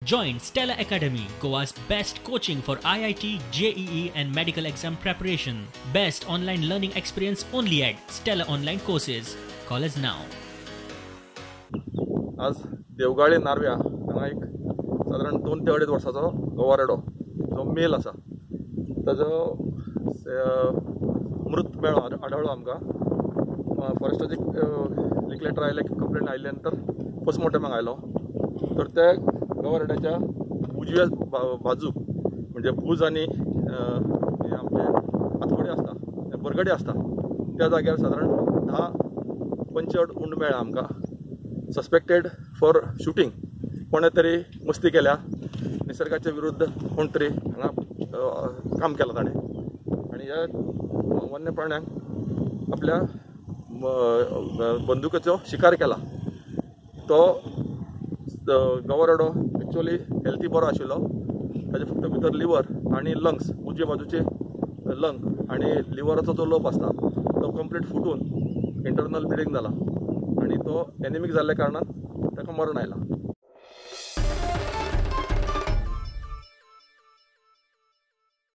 Join Stella Academy, Goa's best coaching for IIT, JEE and medical exam preparation. Best online learning experience only at Stella Online Courses. Call us now. आज देवगाळे नार्व्या हांगा एक साधारण 2 ते 2.5 वर्साचो गवारेडो जो mail आसा ताजो मृत मेळो आढळ्ळो आमकां फॉरेस्टाचे लिकलेटर आयले कंप्लेंट आयिल्ले नंतर पोस्टमॉर्टमाक आयलो तर त्या गवारेड्याच्या उजव्या बाजूक म्हणजे भूज आनी आमचे आतवडे आसता बरगडे आसता त्या जाग्यार साधारण 10 पंचवट उंड मेळ्ळा आमकां सस्पेक्टेड फॉर शूटिंग कोणे तरी मस्ती केल्या निसर्गाच्या विरुद्ध कोण तरी हांगा काम केलां ताणें आनी ह्या वन्य प्राण्यांक आपल्या बंदुकेचो शिकार केला तो गवारेडो एक्चुअली हेल्थी बरो आशिल्लो ताजे फक्त भितर लिवर आनी लंग्स उजवे बाजूचे लंग आनी लिवराचो जो लोब आसता तो कंप्लीट फुटून इंटरनल ब्लिडींग जाला आनी तो एनिमीक जाल्ल्या कारणान ताका मरण आयला.